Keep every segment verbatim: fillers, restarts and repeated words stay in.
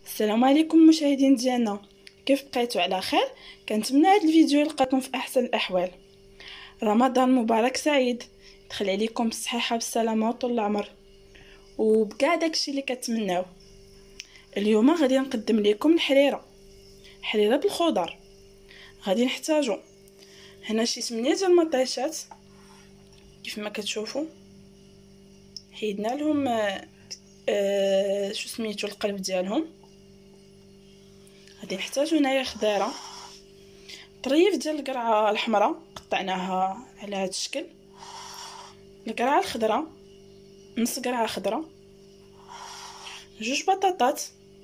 السلام عليكم مشاهدين ديالنا، كيف بقيتوا؟ على خير؟ كنتمنى هذا الفيديو يلقاكم في احسن الاحوال. رمضان مبارك سعيد، دخل عليكم بالصحه والسلامه وطول العمر وبكاع داكشي اللي كتمناو. اليوم غادي نقدم لكم الحريره حريره بالخضر. غادي نحتاجو هنا شي ثمانية ديال المطيشات كيف ما كتشوفوا، حيدنا لهم آه آه شو سميتو القلب ديالهم. غادي نحتاجو هنايا خضيره، طريف ديال القرعه الحمراء قطعناها على هذا الشكل، القرعه الخضراء نص قرعه خضراء، جوج بطاطات،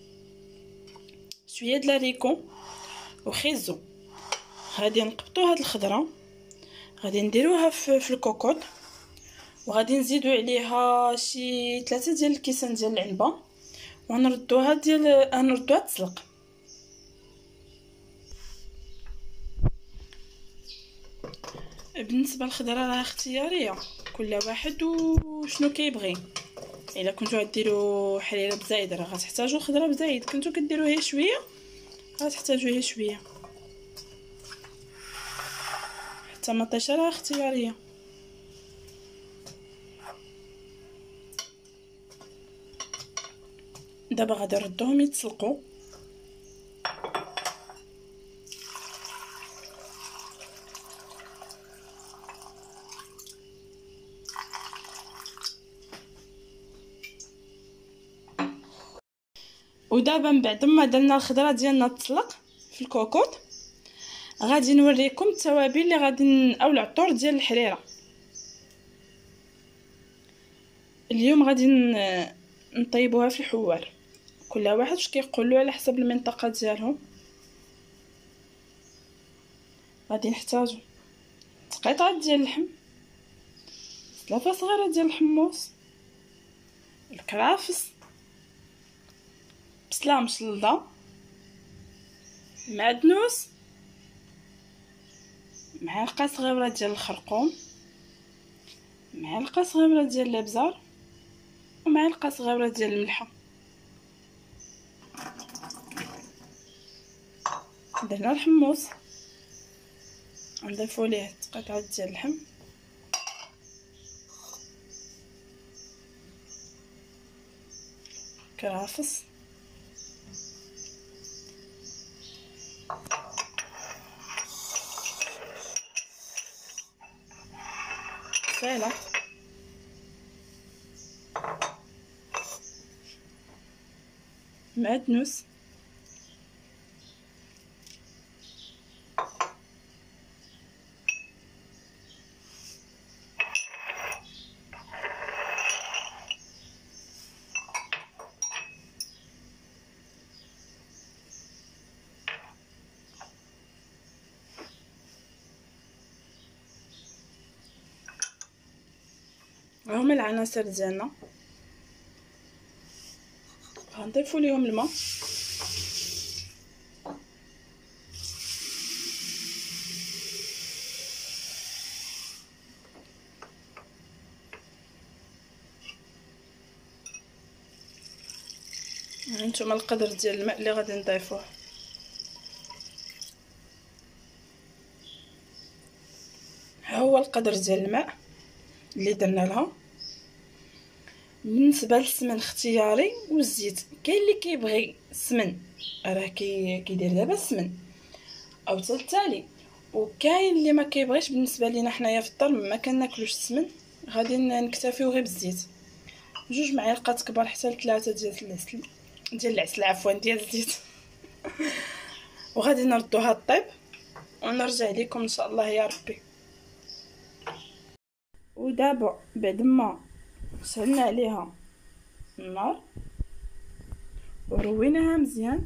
شويه د لاريكو وخيزو. غادي نقبطوا هاد الخضره، غادي نديروها في, في الكوكوط، وغادي نزيدوا عليها شي ثلاثة ديال الكيسان ديال العنبه ونردوها ديال نردوها تسلق. بالنسبه للخضره راه اختياريه، كل واحد وشنو كيبغي. الا كنتو غديروا حريره بزايد راه غتحتاجوا خضره بزايد، كنتو كديروا هي شويه غتحتاجوا هي شويه، حتى مطيشه راه اختياريه. دابا غادي نردوهم يتسلقوا. ودابا من بعد ما درنا الخضره ديالنا تطلق في الكوكوط، غادي نوريكم التوابل اللي غادي او العطور ديال الحريره. اليوم غادي نطيبوها في الحوار، كل واحد واش كيقولوا على حسب المنطقه ديالهم. غادي نحتاجو قطعه ديال اللحم، ثلاثه صغيره ديال الحمص، الكرافس، بصله مشلضه، معدنوس، معلقه صغيره ديال الخرقوم، معلقه صغيره ديال الابزار، ومعلقه صغيره ديال الملحه. درنا الحمص، نضيفوا ليه قطعه ديال اللحم، كرافس، بصله، معدنوس، هما العناصر ديالنا. غنضيفوا ليهم الماء، هانتوما القدر ديال الماء اللي غادي نضيفوه. ها هو القدر ديال الماء اللي درنا لها. بالنسبه للسمن اختياري والزيت، كاين اللي كيبغي السمن راه كي كيدير دابا السمن او تالتالي، وكاين اللي ما كيبغيش. بالنسبه لينا حنايا في الدار ما كناكلوش السمن، غادي نكتفيو غير بالزيت، جوج معالق كبار حتى لثلاثه ديال العسل ديال العسل عفوا ديال الزيت. وغادي نردوها طيب ونرجع لكم ان شاء الله يا ربي. ودابا بعد ما شعلنا عليها النار ورويناها مزيان،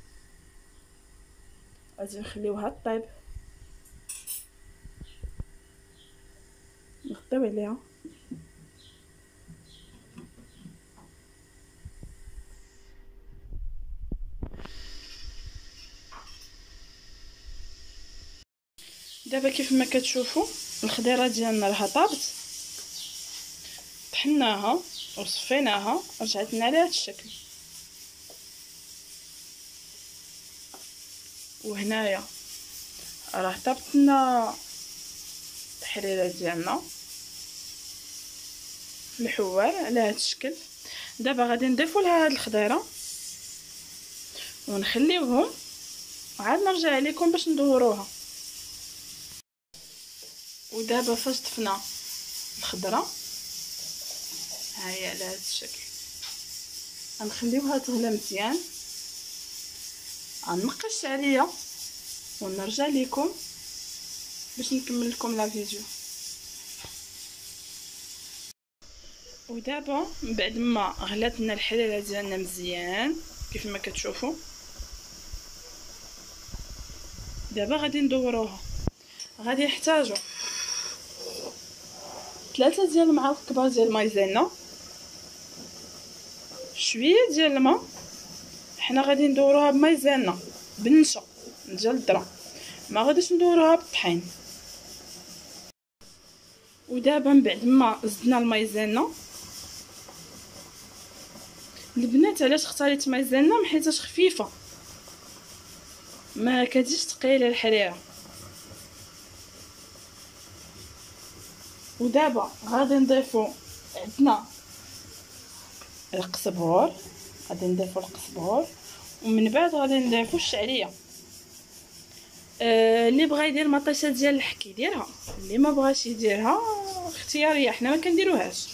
غادي نخليوها طيب، نغطيو عليها. دابا كيف ما كتشوفوا الخضيره ديالنا راها طابت، طحناها وصفيناها رجعت لنا على هذا الشكل. وهنايا راه طابتنا التحريره ديالنا في الحوار على هذا الشكل. دابا غادي نضيفوا لها هاد الخضيره ونخليوهم، وعاد نرجع لكم باش ندوروها. ودابا فاش ضفنا الخضره ها هي على هذا الشكل، غنخليوها تغلى مزيان. غنقي الشعريه ونرجع لكم باش نكمل لكم لا فيديو. ودابا من بعد ما غلات لنا الحريره ديالنا مزيان كيف ما كتشوفوا، دابا غادي ندوروها. غادي نحتاجو ثلاثة ديال المعالق كبار ديال المايزينا، شويه ديال الماء. حنا غادي ندوروها بمايزينا بالنشا ديال الذره، ما غاديش ندوروها بالطحين. ودابا من بعد ما زدنا المايزينا، البنات علاش اختاريت مايزينا؟ حيتاش خفيفه ما كتجيش ثقيله الحريره. ودابا غادي نضيفو عندنا القزبور، غادي نضيفو القزبور ومن بعد غادي نضيفو الشعريه. آه اللي بغى يدير مطيشه ديال الحك يديرها، اللي ما بغاش يديرها اختياريه، حنا ما كنديروهاش.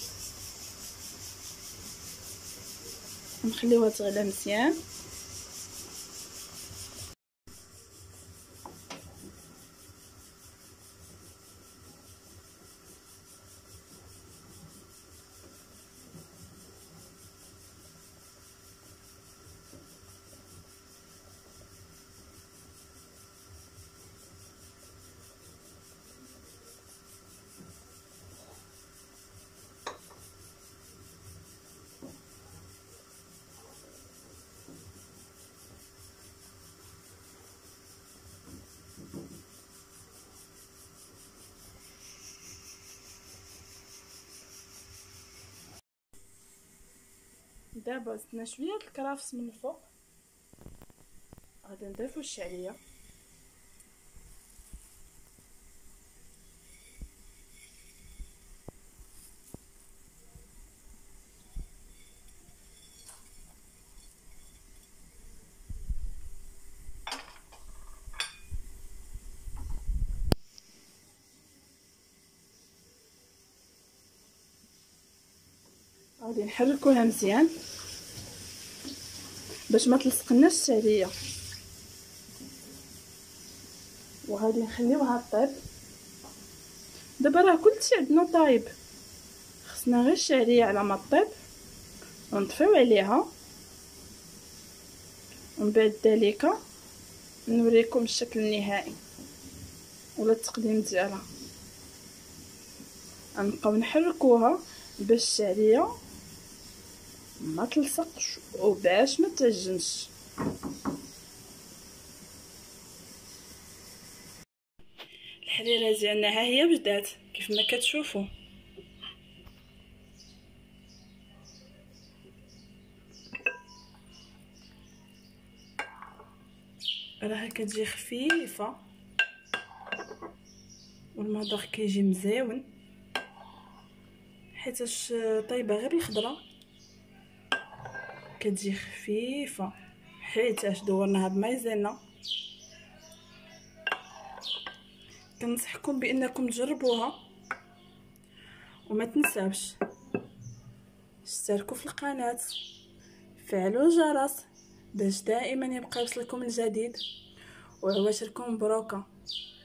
نخليوها تغلى مزيان. دابا زدنا شويه الكرافس من الفوق، غادي نضيفو الشعريه. غادي نحركوها مزيان باش ما تلصقناش الشعريه، وغادي نخليوها طيب. دابا راه كلشي عندنا طايب، خصنا غير الشعريه على ما طيب ونطفيو عليها. ومن بعد ذلك نوريكم الشكل النهائي ولا التقديم ديالها. غنبقاو نحركوها باش الشعريه ما تلصقش وباش ما تعجنش. الحريره ديالنا ها هي بدات كيف ما كتشوفوا. راها كتجي خفيفه والمذاق كيجي مزيون حيتاش طايبه غير بالخضره، كتجي خفيفه حيتاش دورناها بمايزينا. كنصحكم بانكم تجربوها وما تنساوش اشتركوا في القناه، فعلوا الجرس باش دائما يبقى يوصلكم الجديد، وعواشركم مبروكه.